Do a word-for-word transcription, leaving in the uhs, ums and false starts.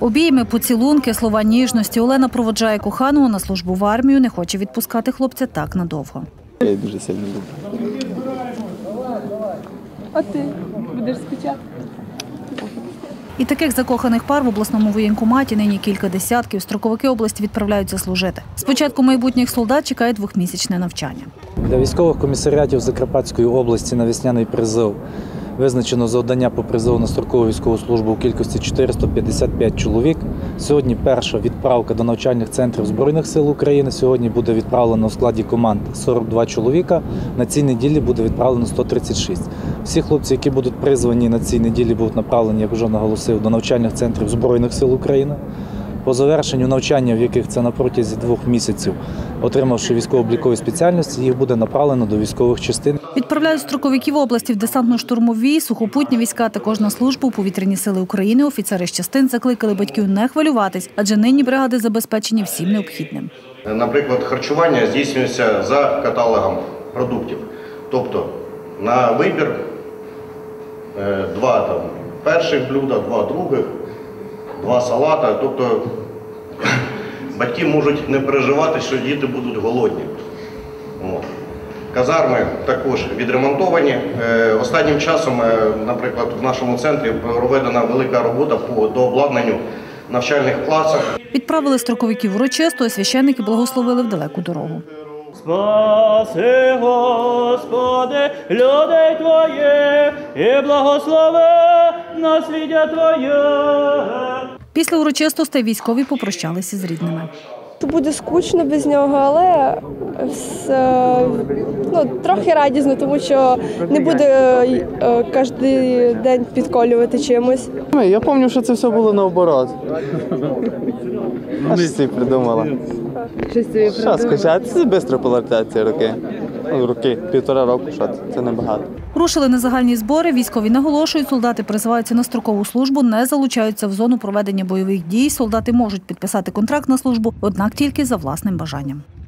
Обійми, поцілунки, слова ніжності. Олена проводжає коханого на службу в армію, не хоче відпускати хлопця так надовго. Я її дуже сильно люблю. А ти будеш скучати? І таких закоханих пар в обласному воєнкоматі нині кілька десятків. Строковики області відправляються служити. Спочатку майбутніх солдат чекає двохмісячне навчання. Для військових комісаріатів Закарпатської області на весняний призов визначено завдання по призову на строкову військову службу у кількості чотириста п'ятдесят п'ять чоловік. Сьогодні перша відправка до навчальних центрів Збройних сил України. Сьогодні буде відправлено у складі команд сорок два чоловіка. На цій неділі буде відправлено сто тридцять шість. Всі хлопці, які будуть призвані на цій неділі, будуть направлені, як вже наголосив, до навчальних центрів Збройних сил України. По завершенню навчання, в яких це на протязі двох місяців, отримавши військово-облікові спеціальності, їх буде направлено до військових частин. Відправляють строковиків області в десантно-штурмові, сухопутні війська, також на службу у повітряні сили України. Офіцери з частин закликали батьків не хвилюватись, адже нині бригади забезпечені всім необхідним. Наприклад, харчування здійснюється за каталогом продуктів. Тобто на вибір два там, перших блюда, два других, два салата. Тобто батьки можуть не переживати, що діти будуть голодні. Казарми також відремонтовані. Останнім часом, наприклад, в нашому центрі проведена велика робота по дообладнанню навчальних класів. Відправили строковиків урочисто, а священники благословили в далеку дорогу. Спаси, Господи, людей Твоїх і благослови насліддя Твоє. Після урочистостей військові попрощалися з рідними. Буде скучно без нього, але ну, трохи радісно, тому що не буде кожен день підколювати чимось. Я пам'ятаю, що це все було наоборот. А щось собі придумала. Щось собі придумала? Що скучати? Це швидко полетять ці роки. Ну, роки, півтора року, що це, це небагато. Рушили на загальні збори. Військові наголошують, солдати призиваються на строкову службу, не залучаються в зону проведення бойових дій. Солдати можуть підписати контракт на службу, однак тільки за власним бажанням.